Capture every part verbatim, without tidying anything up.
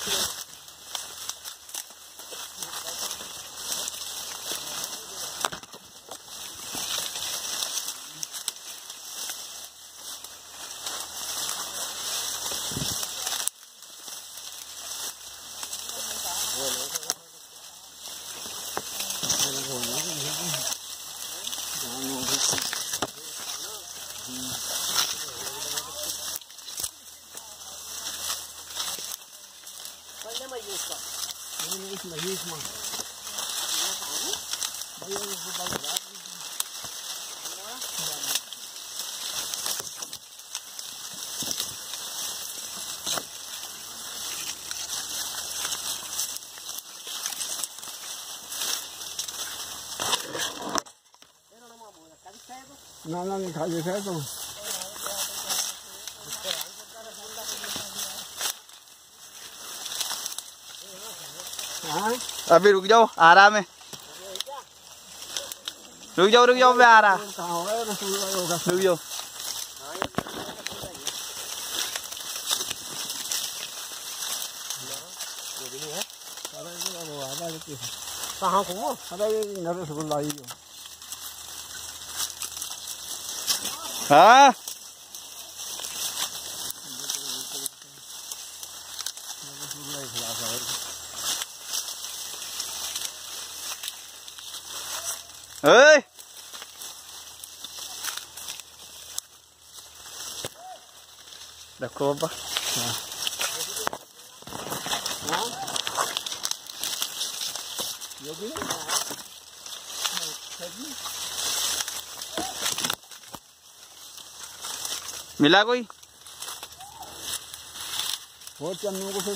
ना ना नहीं खाई है तो हाँ अभी रुक जाओ, आ रहा मैं, रुक जाओ रुक जाओ मैं आ रहा, कहाँ होगा होगा रुक जाओ। कहाँ को अरे ये रसगुल्ला ही हो। हाँ ओए रखो बाबा। मिला कोई और चन्नू को फिर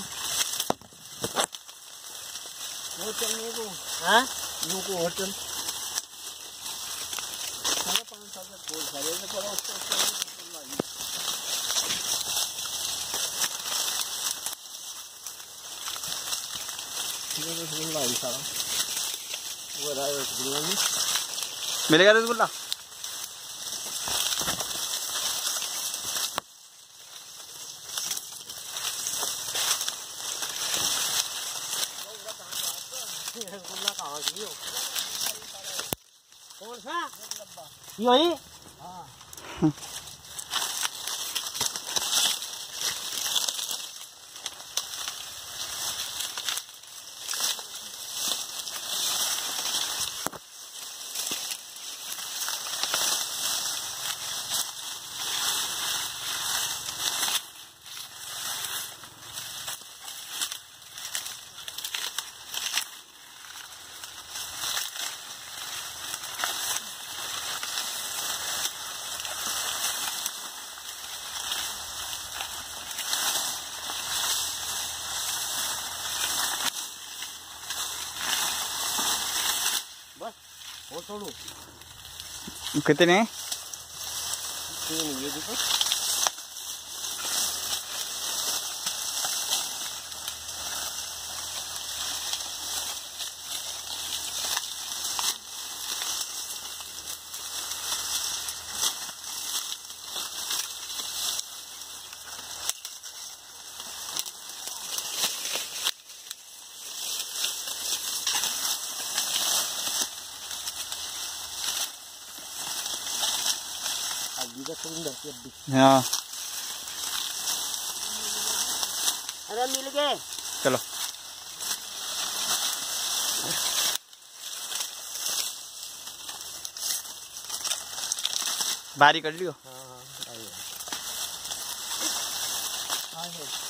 और चन्नू को हाँ नू को और चल साढ़े पाँच साल तक कोई सारे ने पड़ा उसका ये रसगुल्ला ही सारा वो रहा है रसगुल्ला में मिलेगा रसगुल्ला। रसगुल्ला कहाँ की हो कौन सा यही हाँ और छोड़ो कितने तीन ये देखो हाँ अरे मिल गए चलो बारी कर लियो। हाँ हाँ आइए